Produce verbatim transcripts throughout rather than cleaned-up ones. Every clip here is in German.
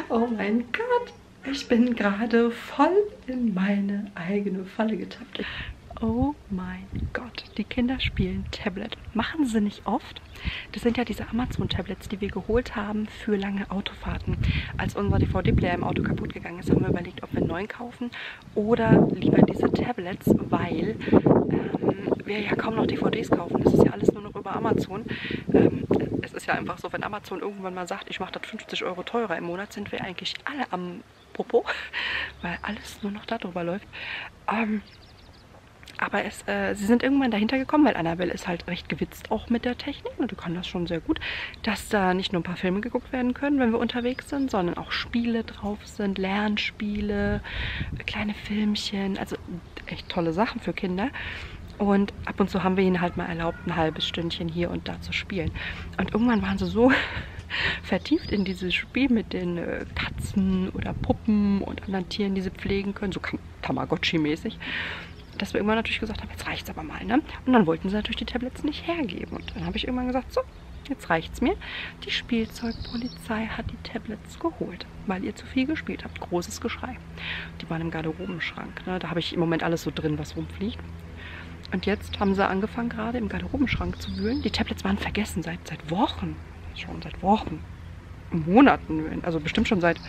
Oh mein Gott, ich bin gerade voll in meine eigene Falle getappt. Oh mein Gott, die Kinder spielen Tablet. Machen sie nicht oft. Das sind ja diese Amazon-Tablets, die wir geholt haben für lange Autofahrten. Als unser D V D-Player im Auto kaputt gegangen ist, haben wir überlegt, ob wir einen neuen kaufen oder lieber diese Tablets, weil ähm, wir ja kaum noch D V Ds kaufen. Das ist ja alles nur noch über Amazon. Ähm, es ist ja einfach so, wenn Amazon irgendwann mal sagt, ich mache das fünfzig Euro teurer im Monat, sind wir eigentlich alle am Popo, weil alles nur noch darüber läuft. Ähm, Aber es, äh, sie sind irgendwann dahinter gekommen, weil Annabelle ist halt recht gewitzt auch mit der Technik und die kann das schon sehr gut, dass da nicht nur ein paar Filme geguckt werden können, wenn wir unterwegs sind, sondern auch Spiele drauf sind, Lernspiele, kleine Filmchen, also echt tolle Sachen für Kinder. Und ab und zu haben wir ihnen halt mal erlaubt, ein halbes Stündchen hier und da zu spielen. Und irgendwann waren sie so vertieft in dieses Spiel mit den äh, Katzen oder Puppen und anderen Tieren, die sie pflegen können, so Tamagotchi-mäßig, dass wir irgendwann natürlich gesagt haben, jetzt reicht's aber mal, ne? Und dann wollten sie natürlich die Tablets nicht hergeben. Und dann habe ich irgendwann gesagt, so, jetzt reicht's mir. Die Spielzeugpolizei hat die Tablets geholt, weil ihr zu viel gespielt habt. Großes Geschrei. Die waren im Garderobenschrank, ne? Da habe ich im Moment alles so drin, was rumfliegt. Und jetzt haben sie angefangen, gerade im Garderobenschrank zu wühlen. Die Tablets waren vergessen seit, seit Wochen. Schon seit Wochen. Monaten. Also bestimmt schon seit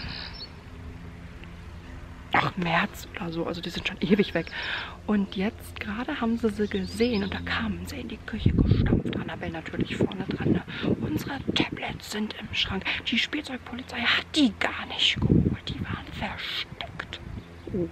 ach, März oder so. Also die sind schon ewig weg. Und jetzt gerade haben sie sie gesehen und da kamen sie in die Küche gestampft. Annabelle natürlich vorne dran. Ne? Unsere Tablets sind im Schrank. Die Spielzeugpolizei hat die gar nicht geholt. Die waren versteckt. Oh.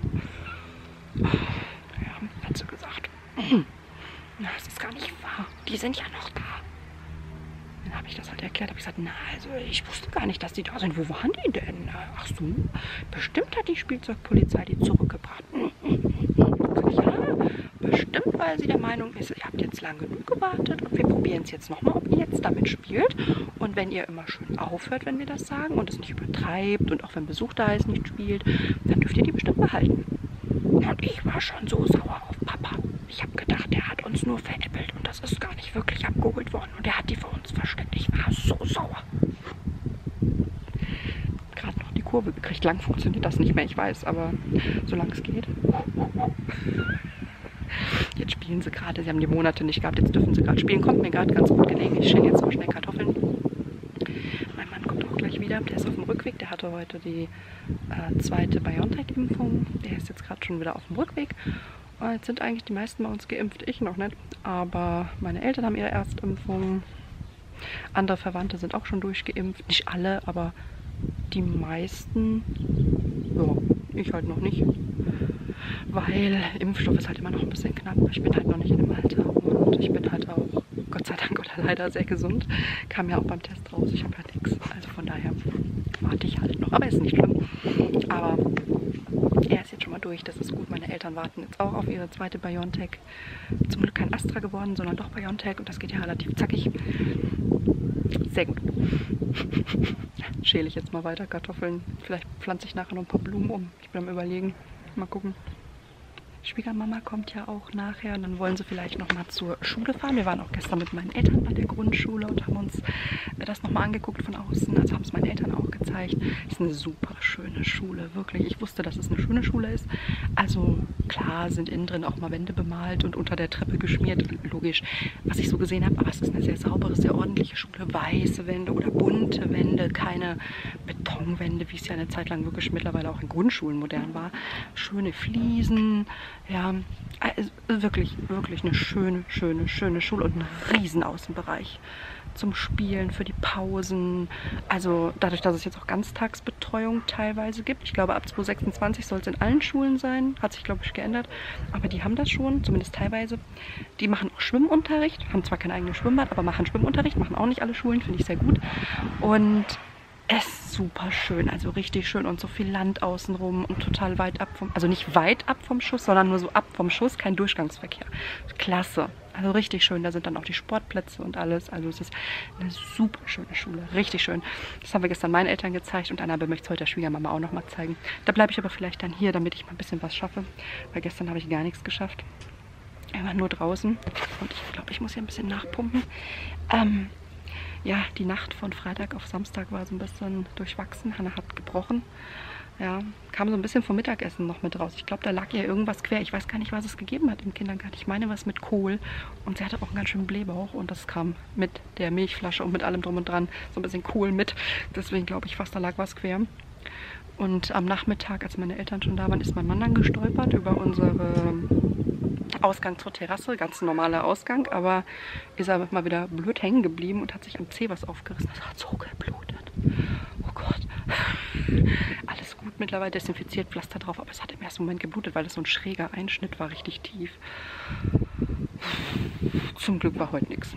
Ja, hat sie gesagt. Na, das ist gar nicht wahr. Die sind ja noch da. Dann habe ich das halt erklärt, habe ich gesagt, na, also ich wusste gar nicht, dass die da sind. Wo waren die denn? Ach so, bestimmt hat die Spielzeugpolizei die zurückgebracht. Ja, bestimmt, weil sie der Meinung ist, ihr habt jetzt lang genug gewartet und wir probieren es jetzt nochmal, ob ihr jetzt damit spielt. Und wenn ihr immer schön aufhört, wenn wir das sagen und es nicht übertreibt und auch wenn Besuch da ist, nicht spielt, dann dürft ihr die bestimmt behalten. Und ich war schon so sauer auf Papa. Ich habe gedacht, der hat uns nur veräppelt und das ist gar nicht wirklich abgeholt worden. Und er hat die für uns versteckt. Ich war so sauer. Gerade noch die Kurve gekriegt. Lang funktioniert das nicht mehr, ich weiß, aber solange es geht. Jetzt spielen sie gerade. Sie haben die Monate nicht gehabt, jetzt dürfen sie gerade spielen. Kommt mir gerade ganz gut gelegen. Ich schäle jetzt mal schnell Kartoffeln. Mein Mann kommt auch gleich wieder. Der ist auf dem Rückweg. Der hatte heute die äh, zweite BioNTech-Impfung. Der ist jetzt gerade schon wieder auf dem Rückweg. Jetzt sind eigentlich die meisten bei uns geimpft, ich noch nicht. Aber meine Eltern haben ihre Erstimpfung. Andere Verwandte sind auch schon durchgeimpft. Nicht alle, aber die meisten. Ja, ich halt noch nicht. Weil Impfstoff ist halt immer noch ein bisschen knapp. Ich bin halt noch nicht in dem Alter. Und ich bin halt auch, Gott sei Dank oder leider, sehr gesund. Kam ja auch beim Test raus. Ich habe halt nichts. Also von daher warte ich halt noch. Aber ist nicht schlimm. Aber er ist jetzt schon mal durch, das ist gut. Meine Eltern warten jetzt auch auf ihre zweite BioNTech. Zum Glück kein Astra geworden, sondern doch BioNTech und das geht ja relativ zackig. Sehr gut. Schäle ich jetzt mal weiter Kartoffeln. Vielleicht pflanze ich nachher noch ein paar Blumen um. Ich bin am Überlegen. Mal gucken. Schwiegermama kommt ja auch nachher und dann wollen sie vielleicht noch mal zur Schule fahren. Wir waren auch gestern mit meinen Eltern bei der Grundschule und haben uns das nochmal angeguckt von außen. Also haben es meinen Eltern auch gezeigt. Ist eine super schöne Schule, wirklich. Ich wusste, dass es eine schöne Schule ist. Also klar sind innen drin auch mal Wände bemalt und unter der Treppe geschmiert. Logisch, was ich so gesehen habe. Aber es ist eine sehr saubere, sehr ordentliche Schule. Weiße Wände oder bunte Wände, keine Betonwände, wie es ja eine Zeit lang wirklich mittlerweile auch in Grundschulen modern war. Schöne Fliesen. Ja, also wirklich, wirklich eine schöne, schöne, schöne Schule und ein riesen Außenbereich zum Spielen, für die Pausen. Also dadurch, dass es jetzt auch Ganztagsbetreuung teilweise gibt. Ich glaube, ab zwanzig sechsundzwanzig soll es in allen Schulen sein. Hat sich, glaube ich, geändert. Aber die haben das schon, zumindest teilweise. Die machen auch Schwimmunterricht, haben zwar kein eigenes Schwimmbad, aber machen Schwimmunterricht. Machen auch nicht alle Schulen, finde ich sehr gut. Und es ist super schön, also richtig schön und so viel Land außenrum und total weit ab vom, also nicht weit ab vom Schuss, sondern nur so ab vom Schuss, kein Durchgangsverkehr. Klasse, also richtig schön, da sind dann auch die Sportplätze und alles, also es ist eine super schöne Schule, richtig schön. Das haben wir gestern meinen Eltern gezeigt und Annabelle möchte es heute der Schwiegermama auch nochmal zeigen. Da bleibe ich aber vielleicht dann hier, damit ich mal ein bisschen was schaffe, weil gestern habe ich gar nichts geschafft. Wir waren nur draußen und ich glaube, ich muss hier ein bisschen nachpumpen. Ähm, Ja, die Nacht von Freitag auf Samstag war so ein bisschen durchwachsen. Hannah hat gebrochen. Ja, kam so ein bisschen vom Mittagessen noch mit raus. Ich glaube, da lag ihr irgendwas quer. Ich weiß gar nicht, was es gegeben hat im Kindergarten. Ich meine, was mit Kohl. Und sie hatte auch einen ganz schönen Blähbauch. Und das kam mit der Milchflasche und mit allem drum und dran. So ein bisschen Kohl mit. Deswegen glaube ich fast, da lag was quer. Und am Nachmittag, als meine Eltern schon da waren, ist mein Mann dann gestolpert über unsere Ausgang zur Terrasse. Ganz normaler Ausgang. Aber ist er mal wieder blöd hängen geblieben und hat sich am Zeh was aufgerissen. Das hat so geblutet. Oh Gott. Alles gut, mittlerweile desinfiziert, Pflaster drauf, aber es hat im ersten Moment geblutet, weil das so ein schräger Einschnitt war, richtig tief. Zum Glück war heute nichts.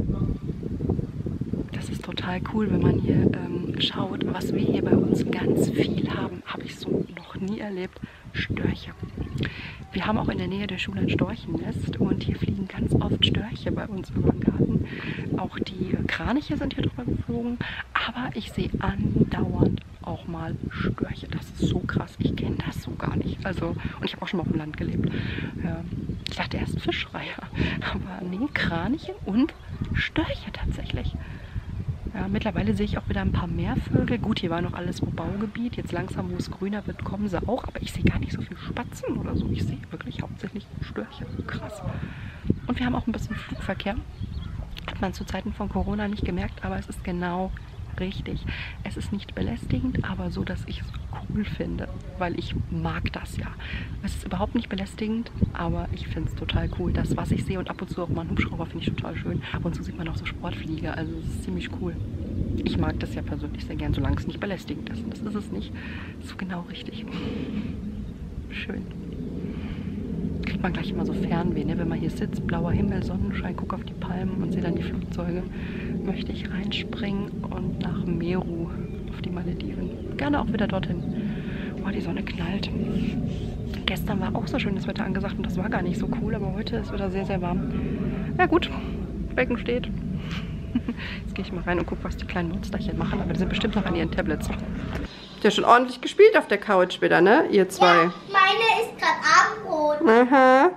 Das ist total cool, wenn man hier ähm, schaut, was wir hier bei uns ganz viel haben. Habe ich so noch nie erlebt. Störche. Wir haben auch in der Nähe der Schule ein Storchennest und hier fliegen ganz oft Störche bei uns über den Garten. Auch die Kraniche sind hier drüber geflogen, aber ich sehe andauernd auch mal Störche. Das ist so krass. Ich kenne das so gar nicht. Also, und ich habe auch schon mal auf dem Land gelebt. Ähm, ich dachte erst Fischreiher, aber nee, Kraniche und Störche tatsächlich. Ja, mittlerweile sehe ich auch wieder ein paar mehr Vögel. Gut, hier war noch alles Baugebiet. Jetzt langsam, wo es grüner wird, kommen sie auch. Aber ich sehe gar nicht so viel Spatzen oder so. Ich sehe wirklich hauptsächlich Störche. Krass. Und wir haben auch ein bisschen Flugverkehr. Hat man zu Zeiten von Corona nicht gemerkt, aber es ist genau richtig. Es ist nicht belästigend, aber so, dass ich es cool finde, weil ich mag das ja. Es ist überhaupt nicht belästigend, aber ich finde es total cool. Das, was ich sehe und ab und zu auch mal einen Hubschrauber, finde ich total schön. Ab und zu sieht man auch so Sportflieger, also es ist ziemlich cool. Ich mag das ja persönlich sehr gern, solange es nicht belästigend ist. Und das ist es nicht. So genau richtig. Schön. Kriegt man gleich immer so Fernweh, ne? Wenn man hier sitzt, blauer Himmel, Sonnenschein, gucke auf die Palmen und sehe dann die Flugzeuge. Möchte ich reinspringen und nach Meru auf die Malediven. Gerne auch wieder dorthin. Oh, die Sonne knallt. Gestern war auch so schönes Wetter angesagt und das war gar nicht so cool, aber heute ist wieder sehr, sehr warm. Ja gut, Becken steht. Jetzt gehe ich mal rein und gucke, was die kleinen Monsterchen machen, aber die sind bestimmt noch an ihren Tablets. Habt ihr schon ordentlich gespielt auf der Couch wieder, ne? Ihr zwei. Ja, meine ist gerade Abendbrot. Aha.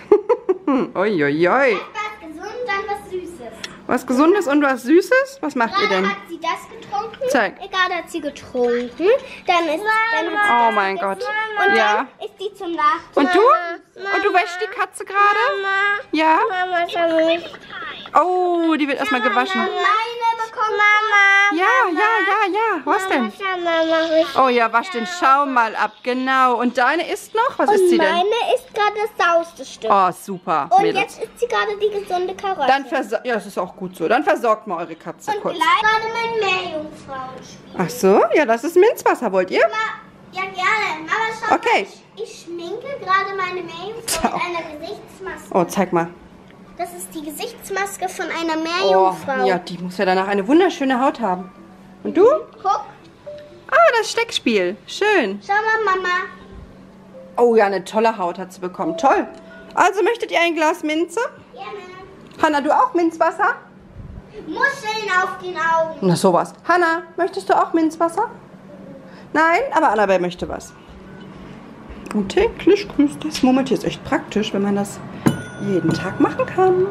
Uiuiui. Erst was gesund, dann was Süßes. Was Gesundes und was Süßes? Was macht ihr Gerade denn? hat sie das getrunken. Zeig. Gerade hat sie getrunken. Dann ist dann hat sie Oh das mein gegessen. Gott. Und Ja. dann ist die zum Nachtisch. Und du? Und du wäschst die Katze gerade? Ja? Mama, schau mich. Oh, die wird erstmal gewaschen. Meine bekommt Mama. Ja, ja, ja, ja. Was denn? Oh ja, wasch den Schaum mal ab. Genau. Und deine isst noch? Was ist sie denn? Meine ist gerade das sauste Stück. Oh, super. Und Mädels. jetzt isst sie gerade die gesunde Karotte. Dann versorgt, ja, das ist auch gut so. Dann versorgt mal eure Katze Und kurz. gleich gerade mein Meerjungfrauenspiel. Ach so, ja, das ist Minzwasser, wollt ihr? Ja, gerne. Mama, schau Okay. mal. Ich, ich schminke gerade meine Meerjungfrau Schau. mit einer Gesichtsmaske. Oh, zeig mal. Das ist die Gesichtsmaske von einer Oh, Meerjungfrau. ja, die muss ja danach eine wunderschöne Haut haben. Und du? Guck, Ah, das Steckspiel. Schön. schau mal, Mama. Oh ja, eine tolle Haut hat sie bekommen. Toll. Also möchtet ihr ein Glas Minze? Gerne. Hanna, du auch Minzwasser? Muscheln auf den Augen. Na sowas. Hanna, möchtest du auch Minzwasser? Nein, aber Annabelle möchte was. Und täglich grüßt das Murmeltier. Ist echt praktisch, wenn man das jeden Tag machen kann.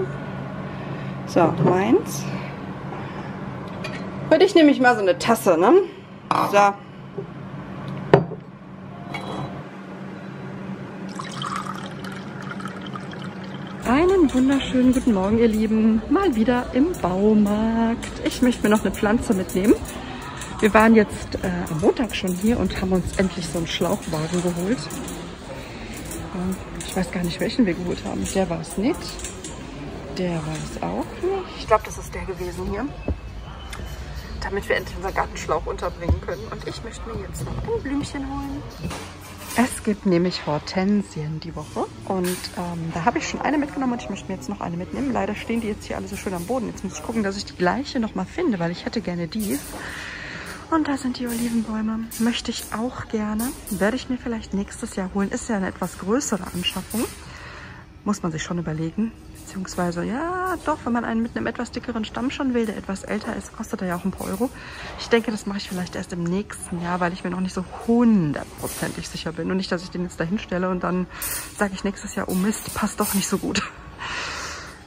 So, meins. Für dich nehme ich mal so eine Tasse, ne? So. Einen wunderschönen guten Morgen, ihr Lieben. Mal wieder im Baumarkt. Ich möchte mir noch eine Pflanze mitnehmen. Wir waren jetzt äh, am Montag schon hier und haben uns endlich so einen Schlauchwagen geholt. Ähm, ich weiß gar nicht, welchen wir geholt haben. Der war es nicht. Der war es auch nicht. Ich glaube, das ist der gewesen hier. Damit wir endlich unseren Gartenschlauch unterbringen können. Und ich möchte mir jetzt noch ein Blümchen holen. Es gibt nämlich Hortensien die Woche. Und ähm, da habe ich schon eine mitgenommen und ich möchte mir jetzt noch eine mitnehmen. Leider stehen die jetzt hier alle so schön am Boden. Jetzt muss ich gucken, dass ich die gleiche nochmal finde, weil ich hätte gerne die. Und da sind die Olivenbäume. Möchte ich auch gerne. Werde ich mir vielleicht nächstes Jahr holen. Ist ja eine etwas größere Anschaffung. Muss man sich schon überlegen. Beziehungsweise, ja, doch, wenn man einen mit einem etwas dickeren Stamm schon will, der etwas älter ist, kostet er ja auch ein paar Euro. Ich denke, das mache ich vielleicht erst im nächsten Jahr, weil ich mir noch nicht so hundertprozentig sicher bin. Und nicht, dass ich den jetzt da hinstelle und dann sage ich nächstes Jahr, oh Mist, passt doch nicht so gut.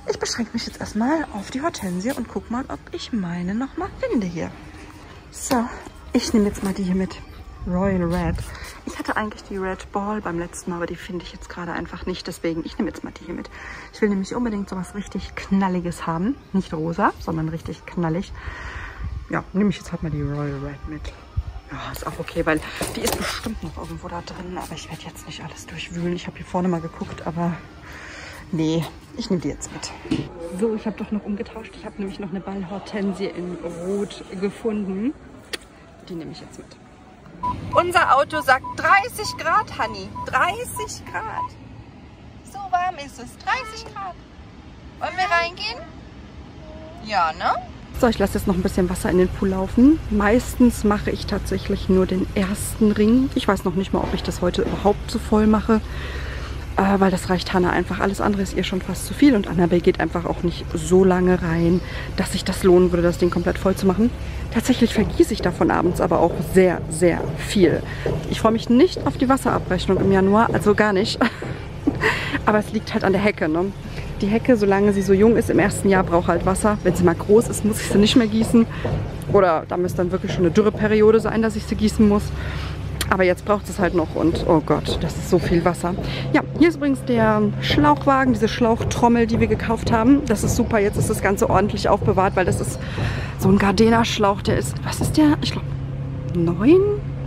ich beschränke mich jetzt erstmal auf die Hortensie und guck mal, ob ich meine noch mal finde hier. So, ich nehme jetzt mal die hier mit. Royal Red. Ich hatte eigentlich die Red Ball beim letzten Mal, aber die finde ich jetzt gerade einfach nicht. Deswegen, ich nehme jetzt mal die hier mit. Ich will nämlich unbedingt so was richtig Knalliges haben. Nicht rosa, sondern richtig knallig. Ja, nehme ich jetzt halt mal die Royal Red mit. Ja, ist auch okay, weil die ist bestimmt noch irgendwo da drin. Aber ich werde jetzt nicht alles durchwühlen. Ich habe hier vorne mal geguckt, aber nee, ich nehme die jetzt mit. So, ich habe doch noch umgetauscht. Ich habe nämlich noch eine Ballhortensie in Rot gefunden. Die nehme ich jetzt mit. Unser Auto sagt dreißig Grad, Hanni. dreißig Grad. So warm ist es. dreißig Grad. Wollen wir reingehen? Ja, ne? So, ich lasse jetzt noch ein bisschen Wasser in den Pool laufen. Meistens mache ich tatsächlich nur den ersten Ring. Ich weiß noch nicht mal, ob ich das heute überhaupt so voll mache. Äh, weil das reicht Hannah einfach. Alles andere ist ihr schon fast zu viel. Und Annabelle geht einfach auch nicht so lange rein, dass sich das lohnen würde, das Ding komplett voll zu machen. Tatsächlich vergieße ich davon abends aber auch sehr, sehr viel. Ich freue mich nicht auf die Wasserabrechnung im Januar, also gar nicht. Aber es liegt halt an der Hecke, ne? Die Hecke, solange sie so jung ist, im ersten Jahr braucht halt Wasser. Wenn sie mal groß ist, muss ich sie nicht mehr gießen. Oder da müsste dann wirklich schon eine Dürreperiode sein, dass ich sie gießen muss. Aber jetzt braucht es halt noch und oh Gott, das ist so viel Wasser. Ja, hier ist übrigens der Schlauchwagen, diese Schlauchtrommel, die wir gekauft haben. Das ist super, jetzt ist das Ganze ordentlich aufbewahrt, weil das ist so ein Gardena-Schlauch, der ist, was ist der? Ich glaube, neun?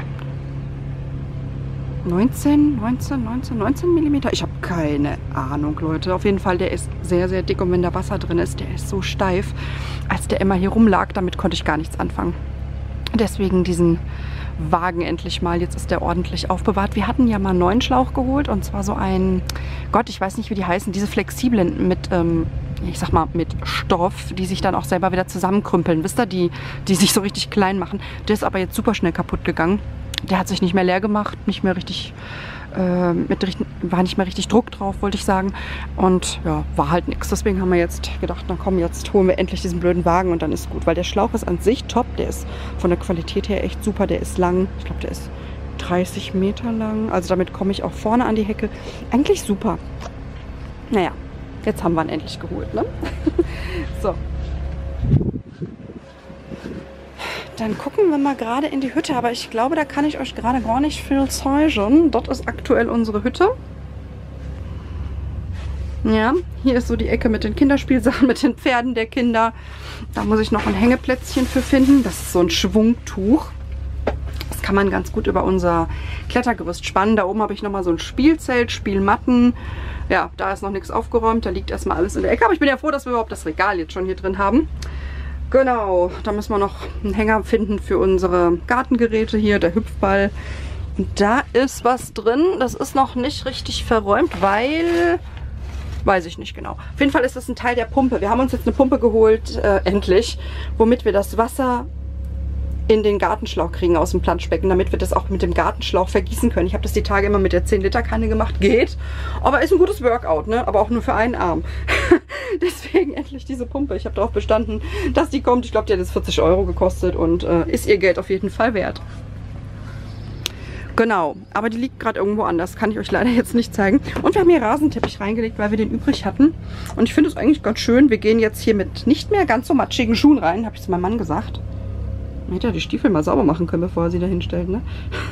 neunzehn, neunzehn, neunzehn, neunzehn Millimeter? Ich habe keine Ahnung, Leute. Auf jeden Fall, der ist sehr, sehr dick und wenn da Wasser drin ist, der ist so steif. Als der immer hier rumlag, damit konnte ich gar nichts anfangen. Deswegen diesen Wagen endlich mal. Jetzt ist der ordentlich aufbewahrt. Wir hatten ja mal einen neuen Schlauch geholt und zwar so ein, Gott, ich weiß nicht, wie die heißen, diese flexiblen mit, ähm, ich sag mal, mit Stoff, die sich dann auch selber wieder zusammenkrümpeln. Wisst ihr, die, die sich so richtig klein machen. Der ist aber jetzt super schnell kaputt gegangen. Der hat sich nicht mehr leer gemacht, nicht mehr richtig, äh, mit, war nicht mehr richtig Druck drauf, wollte ich sagen. Und ja, war halt nichts. Deswegen haben wir jetzt gedacht, na komm, jetzt holen wir endlich diesen blöden Wagen und dann ist gut. Weil der Schlauch ist an sich top, der ist von der Qualität her echt super, der ist lang. Ich glaube, der ist dreißig Meter lang. Also damit komme ich auch vorne an die Hecke. Eigentlich super. Naja, jetzt haben wir ihn endlich geholt, ne? So. Dann gucken wir mal gerade in die Hütte, aber ich glaube, da kann ich euch gerade gar nicht viel zeigen. Dort ist aktuell unsere Hütte. Ja, hier ist so die Ecke mit den Kinderspielsachen, mit den Pferden der Kinder. Da muss ich noch ein Hängeplätzchen für finden. Das ist so ein Schwungtuch. Das kann man ganz gut über unser Klettergerüst spannen. Da oben habe ich nochmal so ein Spielzelt, Spielmatten. Ja, da ist noch nichts aufgeräumt. Da liegt erstmal alles in der Ecke. Aber ich bin ja froh, dass wir überhaupt das Regal jetzt schon hier drin haben. Genau, da müssen wir noch einen Hänger finden für unsere Gartengeräte hier, der Hüpfball. Und da ist was drin, das ist noch nicht richtig verräumt, weil, weiß ich nicht genau. Auf jeden Fall ist das ein Teil der Pumpe. Wir haben uns jetzt eine Pumpe geholt, äh, endlich, womit wir das Wasser in den Gartenschlauch kriegen aus dem Planschbecken, damit wir das auch mit dem Gartenschlauch vergießen können. Ich habe das die Tage immer mit der zehn Liter Kanne gemacht, geht. Aber ist ein gutes Workout, ne? Aber auch nur für einen Arm. Deswegen endlich diese Pumpe. Ich habe darauf bestanden, dass die kommt. Ich glaube, die hat jetzt vierzig Euro gekostet und äh, ist ihr Geld auf jeden Fall wert. Genau, aber die liegt gerade irgendwo anders. Kann ich euch leider jetzt nicht zeigen. Und wir haben hier Rasenteppich reingelegt, weil wir den übrig hatten. Und ich finde es eigentlich ganz schön. Wir gehen jetzt hier mit nicht mehr ganz so matschigen Schuhen rein, habe ich zu meinem Mann gesagt. Hätte ja die Stiefel mal sauber machen können, bevor er sie da hinstellt, ne?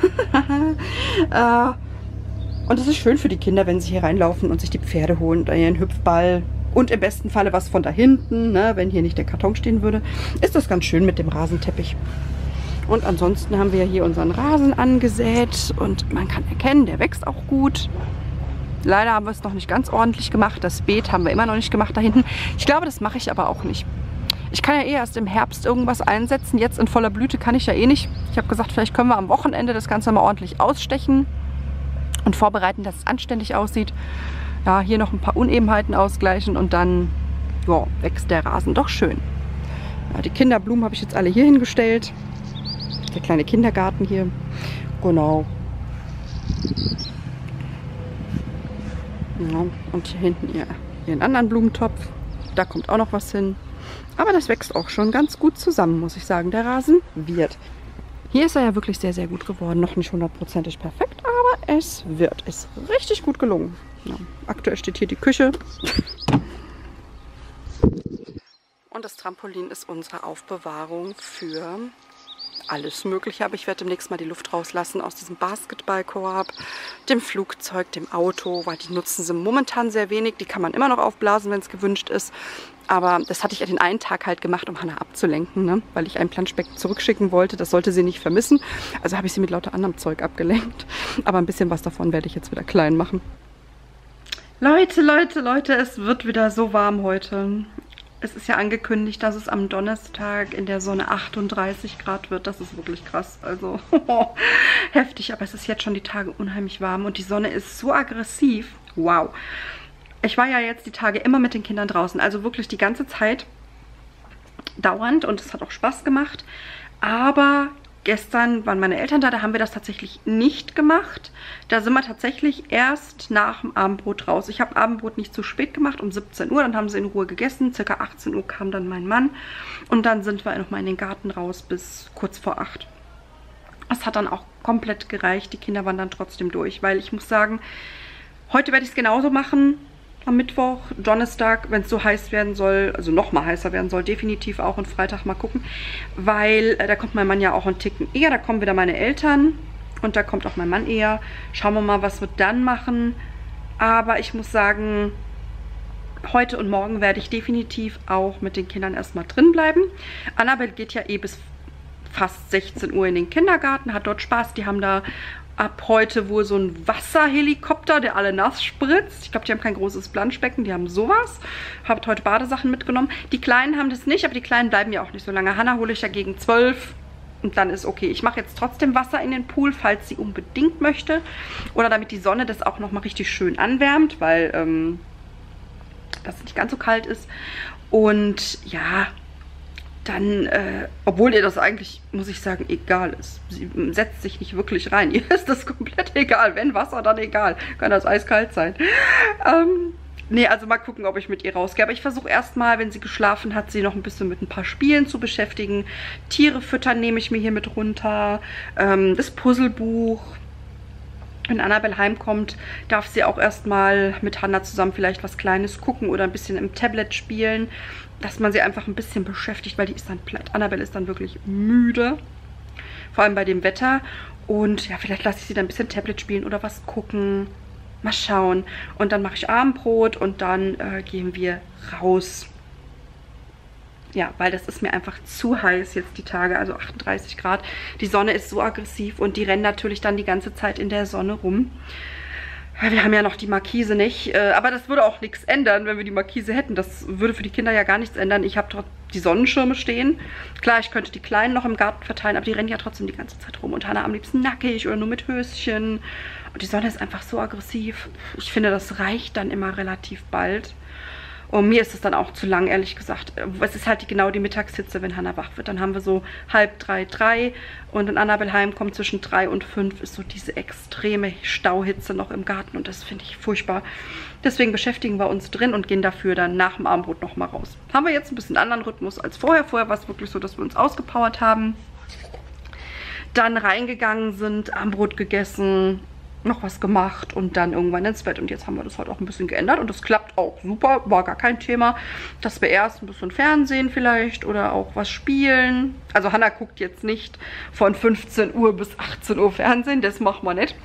äh, und das ist schön für die Kinder, wenn sie hier reinlaufen und sich die Pferde holen oder ihren Hüpfball. Und im besten Falle was von da hinten, ne? Wenn hier nicht der Karton stehen würde, ist das ganz schön mit dem Rasenteppich. Und ansonsten haben wir hier unseren Rasen angesät und man kann erkennen, der wächst auch gut. Leider haben wir es noch nicht ganz ordentlich gemacht. Das Beet haben wir immer noch nicht gemacht da hinten. Ich glaube, das mache ich aber auch nicht. Ich kann ja eh erst im Herbst irgendwas einsetzen. Jetzt in voller Blüte kann ich ja eh nicht. Ich habe gesagt, vielleicht können wir am Wochenende das Ganze mal ordentlich ausstechen und vorbereiten, dass es anständig aussieht. Ja, hier noch ein paar Unebenheiten ausgleichen und dann ja, wächst der Rasen doch schön. Ja, die Kinderblumen habe ich jetzt alle hier hingestellt. Der kleine Kindergarten hier. Genau. Ja, und hier hinten ihr, ihren anderen Blumentopf. Da kommt auch noch was hin. Aber das wächst auch schon ganz gut zusammen, muss ich sagen. Der Rasen wird. Hier ist er ja wirklich sehr, sehr gut geworden. Noch nicht hundertprozentig perfekt, aber es wird. Ist richtig gut gelungen. Ja, aktuell steht hier die Küche. Trampolin ist unsere Aufbewahrung für alles Mögliche. Aber ich werde demnächst mal die Luft rauslassen aus diesem Basketballkorb, dem Flugzeug, dem Auto, weil die nutzen sie momentan sehr wenig. Die kann man immer noch aufblasen, wenn es gewünscht ist. Aber das hatte ich ja den einen Tag halt gemacht, um Hannah abzulenken, ne? Weil ich ein Planschbeck zurückschicken wollte. Das sollte sie nicht vermissen. Also habe ich sie mit lauter anderem Zeug abgelenkt. Aber ein bisschen was davon werde ich jetzt wieder klein machen. Leute, Leute, Leute, es wird wieder so warm heute. Es ist ja angekündigt, dass es am Donnerstag in der Sonne achtunddreißig Grad wird. Das ist wirklich krass. Also heftig. Aber es ist jetzt schon die Tage unheimlich warm. Und die Sonne ist so aggressiv. Wow. Ich war ja jetzt die Tage immer mit den Kindern draußen, also wirklich die ganze Zeit dauernd und es hat auch Spaß gemacht. Aber gestern waren meine Eltern da, da haben wir das tatsächlich nicht gemacht. Da sind wir tatsächlich erst nach dem Abendbrot raus. Ich habe Abendbrot nicht zu spät gemacht, um siebzehn Uhr, dann haben sie in Ruhe gegessen. Circa achtzehn Uhr kam dann mein Mann und dann sind wir nochmal in den Garten raus bis kurz vor acht. Es hat dann auch komplett gereicht, die Kinder waren dann trotzdem durch, weil ich muss sagen, heute werde ich es genauso machen. Am Mittwoch, Donnerstag, wenn es so heiß werden soll, also noch mal heißer werden soll, definitiv auch und Freitag mal gucken, weil äh, da kommt mein Mann ja auch einen Ticken eher, da kommen wieder meine Eltern und da kommt auch mein Mann eher. Schauen wir mal, was wir dann machen, aber ich muss sagen, heute und morgen werde ich definitiv auch mit den Kindern erstmal drin bleiben. Annabelle geht ja eh bis fast sechzehn Uhr in den Kindergarten, hat dort Spaß, die haben da ab heute wohl so ein Wasserhelikopter, der alle nass spritzt. Ich glaube, die haben kein großes Planschbecken, die haben sowas. Habt heute Badesachen mitgenommen. Die Kleinen haben das nicht, aber die Kleinen bleiben ja auch nicht so lange. Hannah hole ich ja gegen zwölf und dann ist okay. Ich mache jetzt trotzdem Wasser in den Pool, falls sie unbedingt möchte. Oder damit die Sonne das auch nochmal richtig schön anwärmt, weil ähm, das nicht ganz so kalt ist. Und ja, dann, äh, obwohl ihr das eigentlich, muss ich sagen, egal ist. Sie setzt sich nicht wirklich rein. Ihr ist das komplett egal. Wenn Wasser, dann egal. Kann das eiskalt sein. Ähm, nee, also mal gucken, ob ich mit ihr rausgehe. Aber ich versuche erstmal, wenn sie geschlafen hat, sie noch ein bisschen mit ein paar Spielen zu beschäftigen. Tiere füttern nehme ich mir hier mit runter. Ähm, das Puzzlebuch. Wenn Annabelle heimkommt, darf sie auch erstmal mit Hannah zusammen vielleicht was Kleines gucken oder ein bisschen im Tablet spielen, dass man sie einfach ein bisschen beschäftigt, weil die ist dann platt. Annabelle ist dann wirklich müde, vor allem bei dem Wetter. Und ja, vielleicht lasse ich sie dann ein bisschen Tablet spielen oder was gucken. Mal schauen. Und dann mache ich Abendbrot und dann äh, gehen wir raus. Ja, weil das ist mir einfach zu heiß jetzt die Tage, also achtunddreißig Grad. Die Sonne ist so aggressiv und die rennen natürlich dann die ganze Zeit in der Sonne rum. Wir haben ja noch die Markise nicht, aber das würde auch nichts ändern, wenn wir die Markise hätten. Das würde für die Kinder ja gar nichts ändern. Ich habe dort die Sonnenschirme stehen. Klar, ich könnte die Kleinen noch im Garten verteilen, aber die rennen ja trotzdem die ganze Zeit rum. Und Hannah am liebsten nackig oder nur mit Höschen. Und die Sonne ist einfach so aggressiv. Ich finde, das reicht dann immer relativ bald. Und mir ist es dann auch zu lang, ehrlich gesagt. Es ist halt die, genau die Mittagshitze, wenn Hannah wach wird. Dann haben wir so halb drei, drei. Und wenn Annabelle heimkommt zwischen drei und fünf, ist so diese extreme Stauhitze noch im Garten. Und das finde ich furchtbar. Deswegen beschäftigen wir uns drin und gehen dafür dann nach dem Abendbrot nochmal raus. Haben wir jetzt ein bisschen anderen Rhythmus als vorher. Vorher war es wirklich so, dass wir uns ausgepowert haben. Dann reingegangen sind, Abendbrot gegessen, noch was gemacht und dann irgendwann ins Bett. Und jetzt haben wir das heute auch ein bisschen geändert und das klappt auch super, war gar kein Thema, dass wir erst ein bisschen Fernsehen vielleicht oder auch was spielen. Also Hannah guckt jetzt nicht von fünfzehn Uhr bis achtzehn Uhr Fernsehen, das machen wir nicht.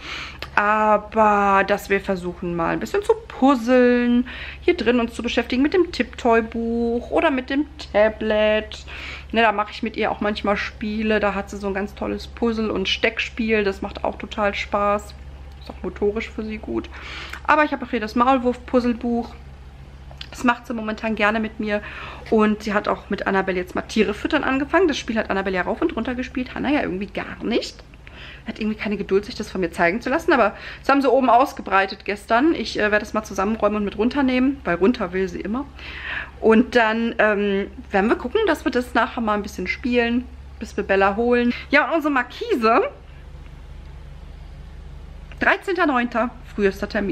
Aber dass wir versuchen mal ein bisschen zu puzzeln, hier drin uns zu beschäftigen mit dem Tiptoy-Buch oder mit dem Tablet. Ne, da mache ich mit ihr auch manchmal Spiele, da hat sie so ein ganz tolles Puzzle- und Steckspiel, das macht auch total Spaß. Ist auch motorisch für sie gut. Aber ich habe auch hier das Maulwurf-Puzzlebuch. Das macht sie momentan gerne mit mir. Und sie hat auch mit Annabelle jetzt mal Tiere füttern angefangen. Das Spiel hat Annabelle ja rauf und runter gespielt. Hannah ja irgendwie gar nicht. Hat irgendwie keine Geduld, sich das von mir zeigen zu lassen. Aber das haben sie oben ausgebreitet gestern. Ich äh, werde das mal zusammenräumen und mit runternehmen. Weil runter will sie immer. Und dann ähm, werden wir gucken, dass wir das nachher mal ein bisschen spielen. Bis wir Bella holen. Ja, und unsere Markise... dreizehnter neunter frühester Termin.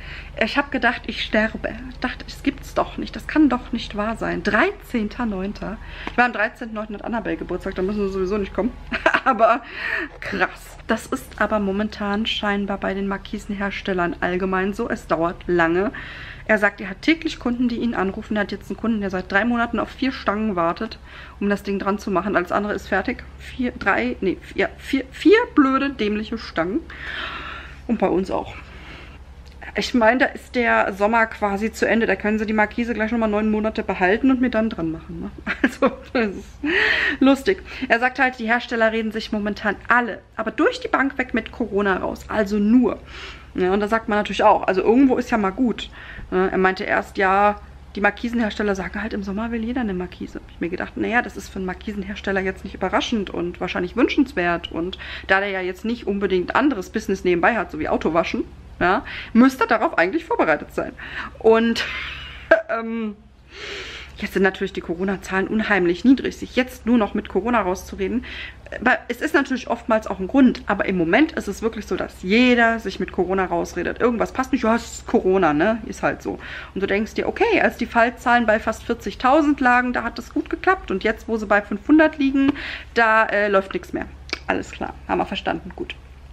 Ich habe gedacht, ich sterbe. Ich dachte, es gibt's doch nicht. Das kann doch nicht wahr sein. dreizehnter neunter Ich war am dreizehnten neunten hat Annabelle Geburtstag. Da müssen wir sowieso nicht kommen. Aber krass. Das ist aber momentan scheinbar bei den Markisenherstellern allgemein so. Es dauert lange. Er sagt, er hat täglich Kunden, die ihn anrufen. Er hat jetzt einen Kunden, der seit drei Monaten auf vier Stangen wartet, um das Ding dran zu machen. Alles andere ist fertig. Vier, drei, nee, vier, vier, vier blöde, dämliche Stangen. Und bei uns auch. Ich meine, da ist der Sommer quasi zu Ende. Da können sie die Markise gleich nochmal neun Monate behalten und mir dann dran machen. Ne? Also, das ist lustig. Er sagt halt, die Hersteller reden sich momentan alle, aber durch die Bank weg mit Corona raus. Also nur. Ja, und da sagt man natürlich auch, also irgendwo ist ja mal gut. Ja, er meinte erst, ja, die Markisenhersteller sagen halt, im Sommer will jeder eine Markise. Hab ich mir gedacht, naja, das ist für einen Markisenhersteller jetzt nicht überraschend und wahrscheinlich wünschenswert. Und da der ja jetzt nicht unbedingt anderes Business nebenbei hat, so wie Autowaschen, ja, müsste darauf eigentlich vorbereitet sein. Und ähm, jetzt sind natürlich die Corona-Zahlen unheimlich niedrig. Sich jetzt nur noch mit Corona rauszureden, es ist natürlich oftmals auch ein Grund, aber im Moment ist es wirklich so, dass jeder sich mit Corona rausredet. Irgendwas passt nicht, ja, es ist Corona, ne? Ist halt so. Und du denkst dir, okay, als die Fallzahlen bei fast vierzigtausend lagen, da hat das gut geklappt. Und jetzt, wo sie bei fünfhundert liegen, da äh, läuft nichts mehr. Alles klar, haben wir verstanden, gut.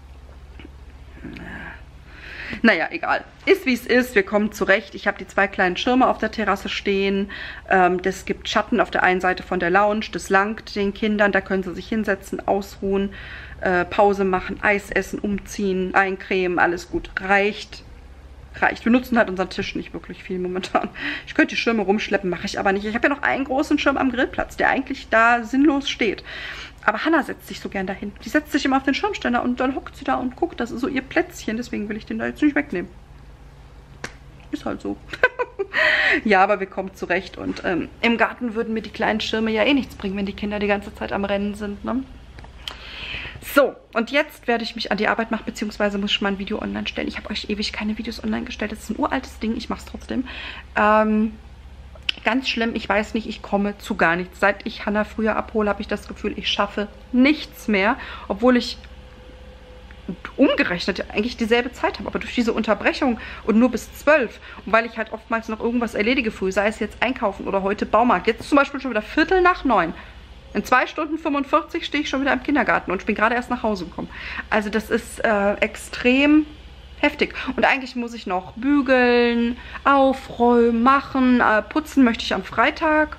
Naja, egal. Ist wie es ist, wir kommen zurecht. Ich habe die zwei kleinen Schirme auf der Terrasse stehen. Ähm, das gibt Schatten auf der einen Seite von der Lounge. Das langt den Kindern. Da können sie sich hinsetzen, ausruhen, äh, Pause machen, Eis essen, umziehen, eincremen, alles gut. Reicht. Reicht. Wir nutzen halt unseren Tisch nicht wirklich viel momentan. Ich könnte die Schirme rumschleppen, mache ich aber nicht. Ich habe ja noch einen großen Schirm am Grillplatz, der eigentlich da sinnlos steht. Aber Hannah setzt sich so gern dahin. Die setzt sich immer auf den Schirmständer und dann hockt sie da und guckt. Das ist so ihr Plätzchen. Deswegen will ich den da jetzt nicht wegnehmen. Ist halt so. Ja, aber wir kommen zurecht. Und ähm, im Garten würden mir die kleinen Schirme ja eh nichts bringen, wenn die Kinder die ganze Zeit am Rennen sind, ne? So, und jetzt werde ich mich an die Arbeit machen, beziehungsweise muss ich mal ein Video online stellen. Ich habe euch ewig keine Videos online gestellt. Das ist ein uraltes Ding. Ich mache es trotzdem. Ähm... Ganz schlimm, ich weiß nicht, ich komme zu gar nichts. Seit ich Hannah früher abhole, habe ich das Gefühl, ich schaffe nichts mehr. Obwohl ich umgerechnet eigentlich dieselbe Zeit habe. Aber durch diese Unterbrechung und nur bis zwölf. Und weil ich halt oftmals noch irgendwas erledige früh, sei es jetzt einkaufen oder heute Baumarkt. Jetzt zum Beispiel schon wieder Viertel nach neun. In zwei Stunden fünfundvierzig stehe ich schon wieder im Kindergarten und ich bin gerade erst nach Hause gekommen. Also das ist äh, extrem heftig. Und eigentlich muss ich noch bügeln, aufräumen, machen, äh, putzen möchte ich am Freitag.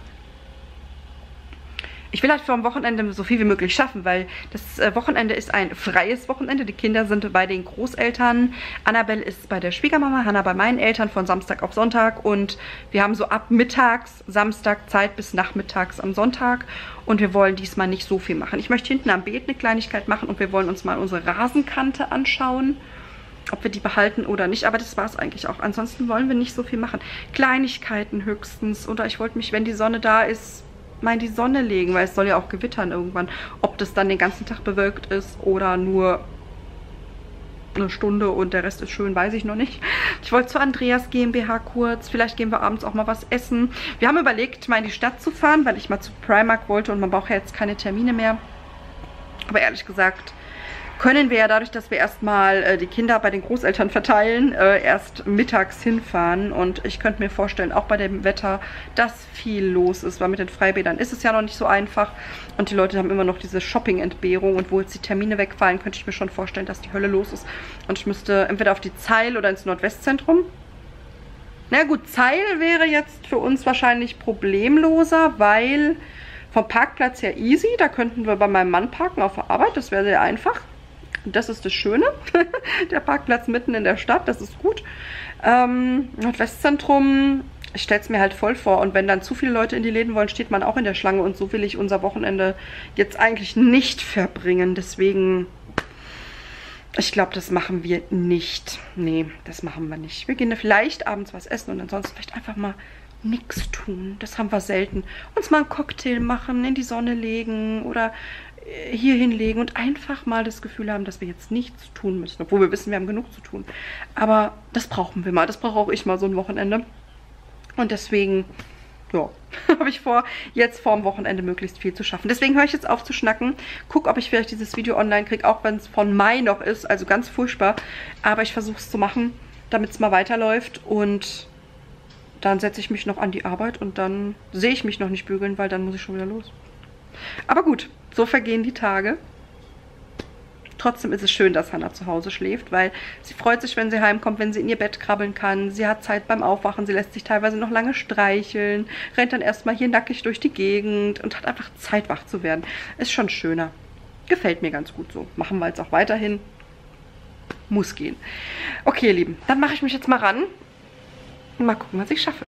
Ich will halt vor dem Wochenende so viel wie möglich schaffen, weil das äh, Wochenende ist ein freies Wochenende. Die Kinder sind bei den Großeltern. Annabelle ist bei der Schwiegermama, Hannah bei meinen Eltern von Samstag auf Sonntag. Und wir haben so ab mittags, Samstag Zeit bis nachmittags am Sonntag. Und wir wollen diesmal nicht so viel machen. Ich möchte hinten am Beet eine Kleinigkeit machen und wir wollen uns mal unsere Rasenkante anschauen. Ob wir die behalten oder nicht, aber das war es eigentlich auch. Ansonsten wollen wir nicht so viel machen. Kleinigkeiten höchstens. Oder ich wollte mich, wenn die Sonne da ist, mal in die Sonne legen, weil es soll ja auch gewittern irgendwann. Ob das dann den ganzen Tag bewölkt ist oder nur eine Stunde und der Rest ist schön, weiß ich noch nicht. Ich wollte zu Andreas GmbH kurz. Vielleicht gehen wir abends auch mal was essen. Wir haben überlegt, mal in die Stadt zu fahren, weil ich mal zu Primark wollte und man braucht ja jetzt keine Termine mehr. Aber ehrlich gesagt können wir ja dadurch, dass wir erstmal äh, die Kinder bei den Großeltern verteilen, äh, erst mittags hinfahren. Und ich könnte mir vorstellen, auch bei dem Wetter, dass viel los ist, weil mit den Freibädern ist es ja noch nicht so einfach. Und die Leute haben immer noch diese Shopping-Entbehrung. Und wo jetzt die Termine wegfallen, könnte ich mir schon vorstellen, dass die Hölle los ist. Und ich müsste entweder auf die Zeil oder ins Nordwestzentrum. Na gut, Zeil wäre jetzt für uns wahrscheinlich problemloser, weil vom Parkplatz her easy. Da könnten wir bei meinem Mann parken auf der Arbeit. Das wäre sehr einfach. Das ist das Schöne. Der Parkplatz mitten in der Stadt, das ist gut. Ähm, Nordwestzentrum, ich stelle es mir halt voll vor. Und wenn dann zu viele Leute in die Läden wollen, steht man auch in der Schlange. Und so will ich unser Wochenende jetzt eigentlich nicht verbringen. Deswegen, ich glaube, das machen wir nicht. Nee, das machen wir nicht. Wir gehen vielleicht abends was essen und ansonsten vielleicht einfach mal nichts tun. Das haben wir selten. Uns mal einen Cocktail machen, in die Sonne legen oder hier hinlegen und einfach mal das Gefühl haben, dass wir jetzt nichts tun müssen. Obwohl wir wissen, wir haben genug zu tun. Aber das brauchen wir mal. Das brauche auch ich mal so ein Wochenende. Und deswegen, ja, habe ich vor, jetzt vorm Wochenende möglichst viel zu schaffen. Deswegen höre ich jetzt auf zu schnacken. Guck, ob ich vielleicht dieses Video online kriege, auch wenn es von Mai noch ist. Also ganz furchtbar. Aber ich versuche es zu machen, damit es mal weiterläuft. Und dann setze ich mich noch an die Arbeit und dann sehe ich mich noch nicht bügeln, weil dann muss ich schon wieder los. Aber gut, so vergehen die Tage. Trotzdem ist es schön, dass Hannah zu Hause schläft, weil sie freut sich, wenn sie heimkommt, wenn sie in ihr Bett krabbeln kann. Sie hat Zeit beim Aufwachen, sie lässt sich teilweise noch lange streicheln, rennt dann erstmal hier nackig durch die Gegend und hat einfach Zeit, wach zu werden. Ist schon schöner. Gefällt mir ganz gut so. Machen wir jetzt auch weiterhin. Muss gehen. Okay, ihr Lieben, dann mache ich mich jetzt mal ran und mal gucken, was ich schaffe.